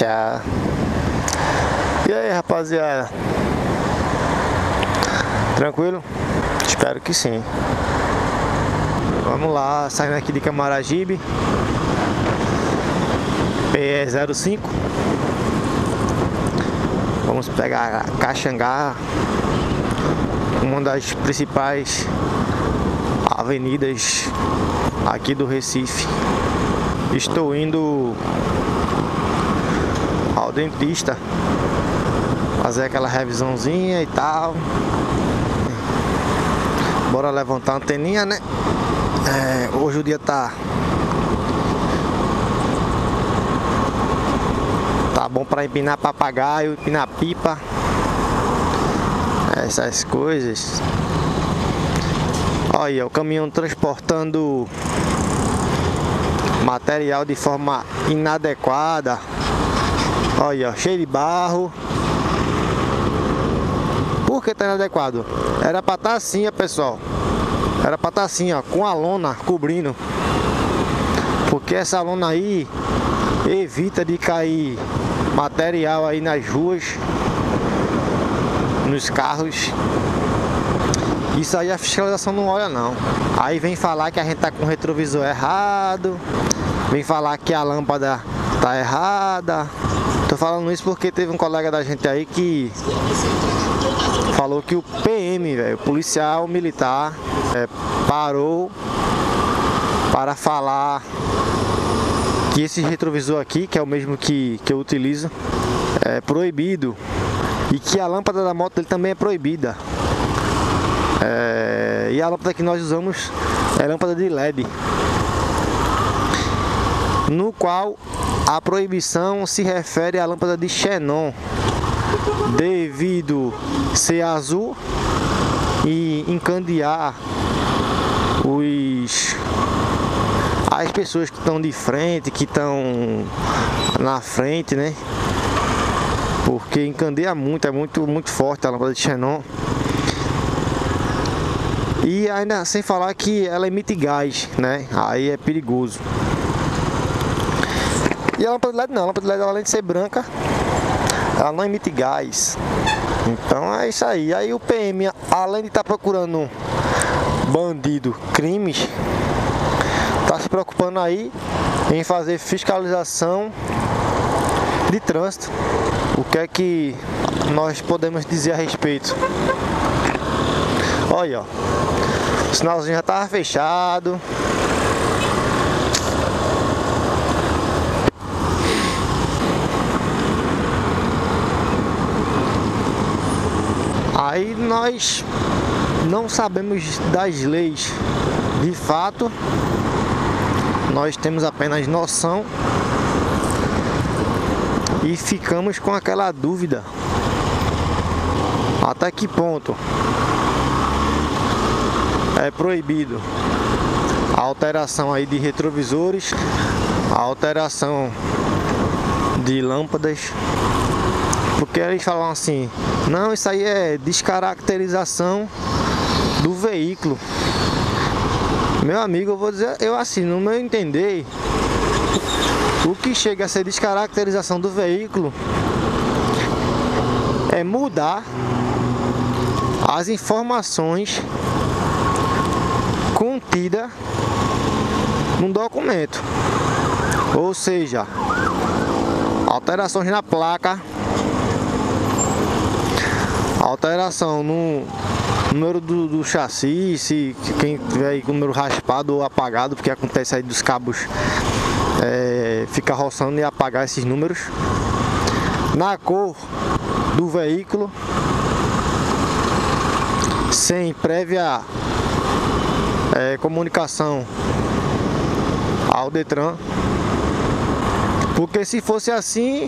Tchau. E aí, rapaziada? Tranquilo? Espero que sim. Vamos lá, saindo aqui de Camaragibe, PE05. Vamos pegar Caxangá, uma das principais avenidas aqui do Recife. Estou indo ao dentista, fazer aquela revisãozinha e tal. Bora levantar a anteninha, né? Hoje o dia tá bom pra empinar papagaio, empinar pipa, essas coisas. Olha, o caminhão transportando material de forma inadequada. Olha, cheio de barro. Por que tá inadequado? Era pra estar assim, ó, pessoal. Era pra estar assim, ó, com a lona cobrindo. Porque essa lona aí evita de cair material aí nas ruas, nos carros. Isso aí a fiscalização não olha não. Aí vem falar que a gente tá com o retrovisor errado, vem falar que a lâmpada tá errada. Tô falando isso porque teve um colega da gente aí que falou que o PM, velho, o policial militar, parou para falar que esse retrovisor aqui, que é o mesmo que eu utilizo, é proibido, e que a lâmpada da moto dele também é proibida. E a lâmpada que nós usamos é lâmpada de LED, no qual a proibição se refere à lâmpada de xenon, devido ser azul e encandear as pessoas que estão de frente, que estão na frente, né? Porque encandeia muito, é muito forte a lâmpada de xenon. E ainda sem falar que ela emite gás, né? Aí é perigoso. E a lâmpada de LED não, a lâmpada de LED, além de ser branca, ela não emite gás. Então é isso aí. Aí o PM, além de estar procurando bandido, crimes, tá se preocupando aí em fazer fiscalização de trânsito. O que é que nós podemos dizer a respeito? Olha, ó, o sinalzinho já estava fechado. Aí nós não sabemos das leis de fato, nós temos apenas noção e ficamos com aquela dúvida: até que ponto é proibido a alteração aí de retrovisores, a alteração de lâmpadas. Porque eles falam assim: não, isso aí é descaracterização do veículo. Meu amigo, eu vou dizer, eu assim, no meu entender, o que chega a ser descaracterização do veículo é mudar as informações contidas num documento. Ou seja, alterações na placa, alteração no número do chassi, se quem tiver aí com o número raspado ou apagado, porque acontece aí dos cabos ficar roçando e apagar esses números. Na cor do veículo, sem prévia comunicação ao Detran, porque se fosse assim,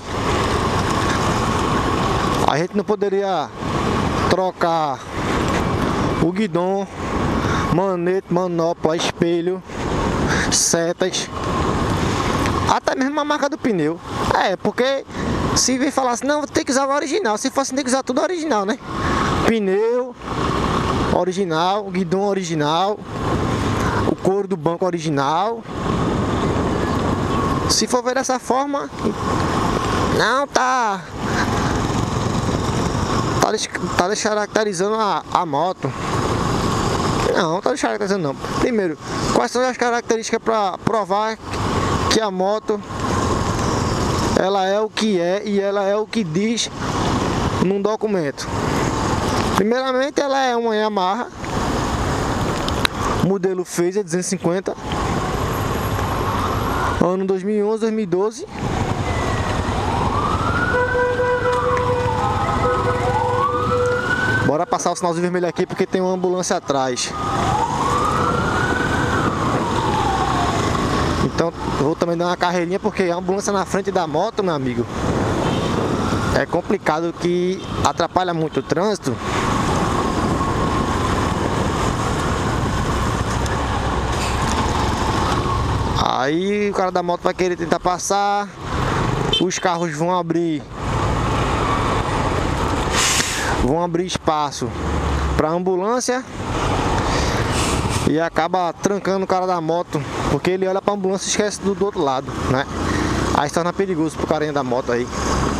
a gente não poderia trocar o guidão, manete, manopla, espelho, setas, até mesmo a marca do pneu. Porque se vir falar assim, não, tem que usar o original. Se fosse, tem que usar tudo original, né? Pneu original, guidão original, o couro do banco original. Se for ver dessa forma, Não, tá descaracterizando a moto. Não, tá descaracterizando não. Primeiro, quais são as características para provar que a moto ela é o que é e ela é o que diz num documento? Primeiramente, ela é uma Yamaha modelo Phaser 250, ano 2011, 2012. Bora passar o sinalzinho vermelho aqui porque tem uma ambulância atrás. Então eu vou também dar uma carreirinha porque a ambulância na frente da moto, meu amigo, é complicado, que atrapalha muito o trânsito. Aí o cara da moto vai querer tentar passar, os carros vão abrir espaço para ambulância e acaba trancando o cara da moto, porque ele olha para a ambulância e esquece do outro lado, né? Aí se torna perigoso pro carinha da moto aí.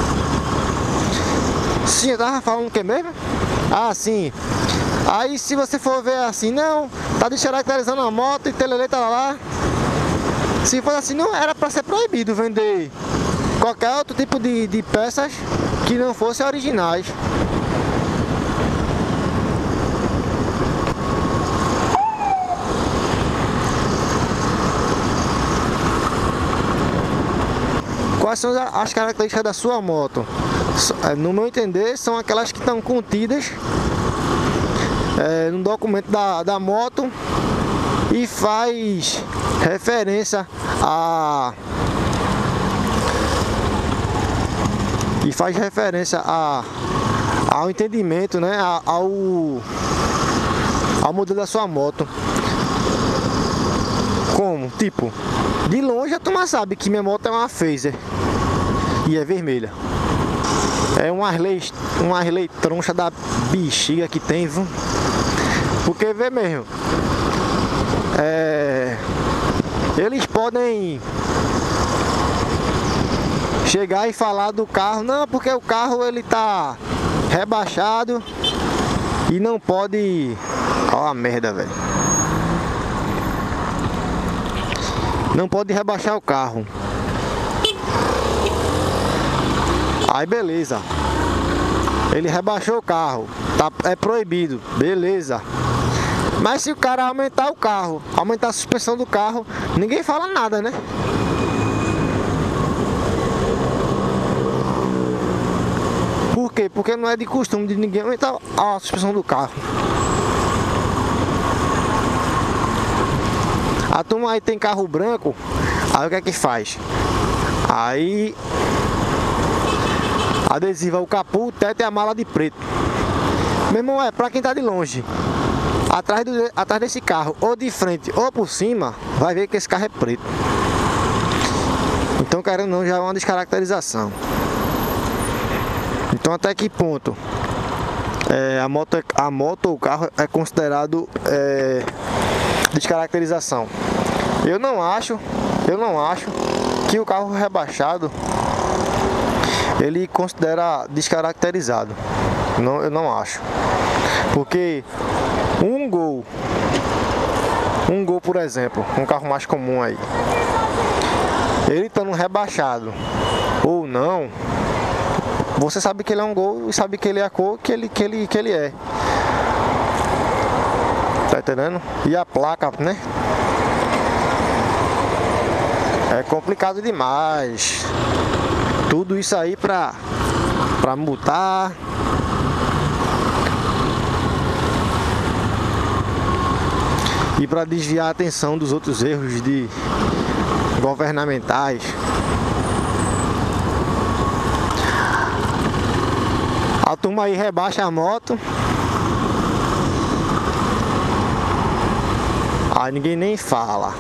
Sim, eu tava falando o que mesmo? Ah, sim. Aí se você for ver assim, não, tá descaracterizando a moto e telele tá lá. Se for assim, não era para ser proibido vender qualquer outro tipo de peças que não fossem originais. Quais são as características da sua moto? No meu entender, são aquelas que estão contidas no documento da moto e faz referência ao entendimento, né, ao modelo da sua moto. Como? Tipo, de longe a turma sabe que minha moto é uma Phaser e é vermelha. É uma Harley troncha da bexiga que tem, viu? Porque vê mesmo, eles podem chegar e falar do carro, não, porque o carro ele tá rebaixado e não pode. Ó a merda, velho. Não pode rebaixar o carro. Aí beleza, ele rebaixou o carro, é proibido, beleza. Mas se o cara aumentar o carro, aumentar a suspensão do carro, ninguém fala nada, né? Por quê? Porque não é de costume de ninguém aumentar a suspensão do carro. A turma aí tem carro branco, aí o que é que faz? Aí adesiva o capô, o teto e a mala de preto. Meu irmão, pra quem tá de longe, atrás desse carro, ou de frente ou por cima, vai ver que esse carro é preto. Então, querendo ou não, já é uma descaracterização. Então, até que ponto a moto ou o carro é considerado descaracterização? Eu não acho que o carro rebaixado ele considera descaracterizado. Não, eu não acho. Porque um Gol, por exemplo, um carro mais comum aí, ele estando rebaixado ou não, você sabe que ele é um Gol e sabe que ele é a cor que ele é. Tá entendendo? E a placa, né? É complicado demais. Tudo isso aí pra multar. E para desviar a atenção dos outros erros governamentais. A turma aí rebaixa a moto, aí ninguém nem fala.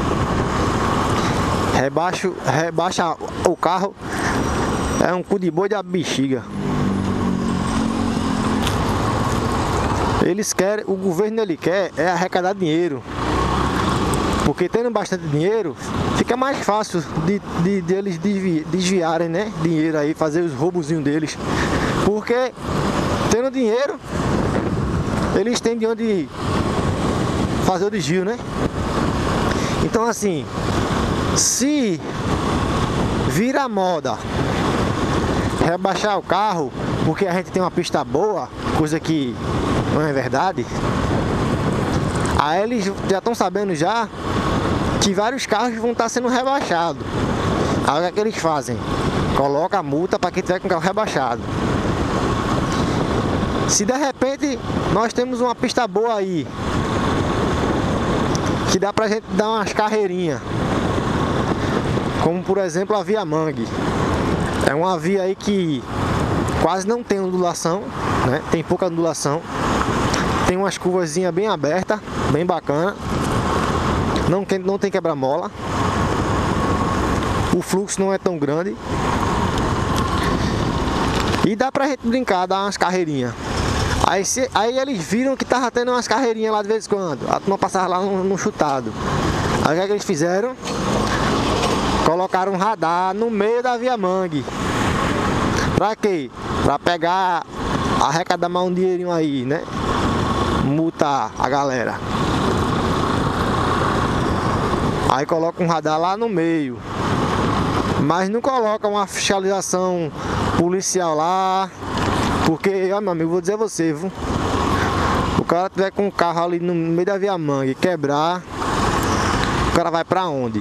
Rebaixa o carro, é um cu de boi da bexiga. Eles querem, o governo ele quer arrecadar dinheiro. Porque tendo bastante dinheiro, fica fica mais fácil de eles desviarem, né, dinheiro aí, fazer os roubozinhos deles. Porque tendo dinheiro, eles têm de onde fazer o desvio, né? Então assim, se vira moda rebaixar o carro porque a gente tem uma pista boa, coisa que não é verdade, aí eles já estão sabendo já que vários carros vão estar sendo rebaixados. Aí o que é que eles fazem? Coloca a multa para quem tiver com o carro rebaixado. Se de repente nós temos uma pista boa aí, que dá pra gente dar umas carreirinhas, como por exemplo a Via Mangue. É uma via aí que quase não tem ondulação, né? Tem pouca ondulação. Tem umas curvazinhas bem abertas, bem bacana. Não tem quebra-mola. O fluxo não é tão grande. E dá pra gente brincar, dar umas carreirinhas. Aí eles viram que tava tendo umas carreirinhas lá de vez em quando. A turma passava lá no chutado. Aí o que é que eles fizeram? Colocaram um radar no meio da Via Mangue. Pra quê? Pra pegar, arrecadar mais um dinheirinho aí, né? Multar a galera. Aí coloca um radar lá no meio. Mas não coloca uma fiscalização policial lá. Porque, ó, meu amigo, vou dizer a você, viu? O cara tiver com um carro ali no meio da Via Mangue, quebrar, o cara vai pra onde?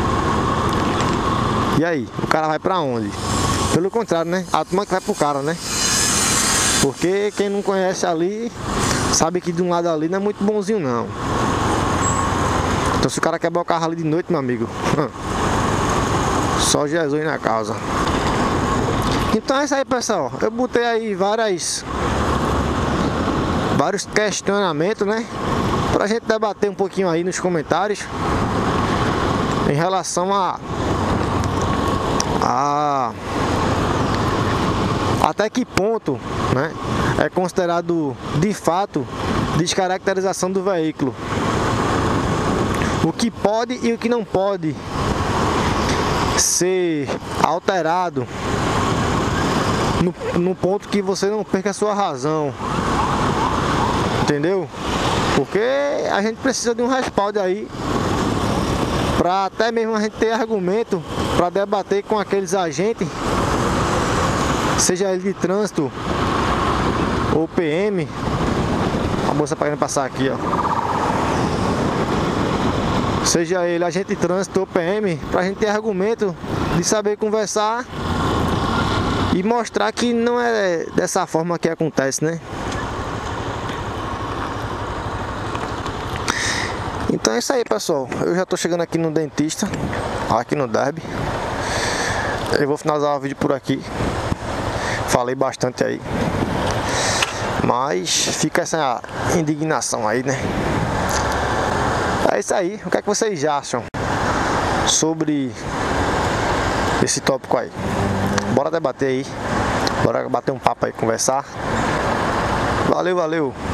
E aí? O cara vai pra onde? Pelo contrário, né? A turma que vai pro cara, né? Porque quem não conhece ali, sabe que de um lado ali não é muito bonzinho, não. Então se o cara quebrar o carro ali de noite, meu amigo, só Jesus na causa. Então é isso aí, pessoal. Eu botei aí vários questionamentos, né? Pra gente debater um pouquinho aí nos comentários em relação até que ponto, né, é considerado de fato descaracterização do veículo. O que pode e o que não pode ser alterado no ponto que você não perca a sua razão, entendeu? Porque a gente precisa de um respaldo aí, para até mesmo a gente ter argumento para debater com aqueles agentes, seja ele de trânsito ou PM. A moça querendo passar aqui, ó. Seja ele agente de trânsito ou PM, para a gente ter argumento de saber conversar e mostrar que não é dessa forma que acontece, né? Então é isso aí, pessoal. Eu já tô chegando aqui no dentista, aqui no Derby. Eu vou finalizar o vídeo por aqui. Falei bastante aí, mas fica essa indignação aí, né? É isso aí. O que é que vocês acham sobre esse tópico aí? Bora debater aí. Bora bater um papo aí, conversar. Valeu, valeu.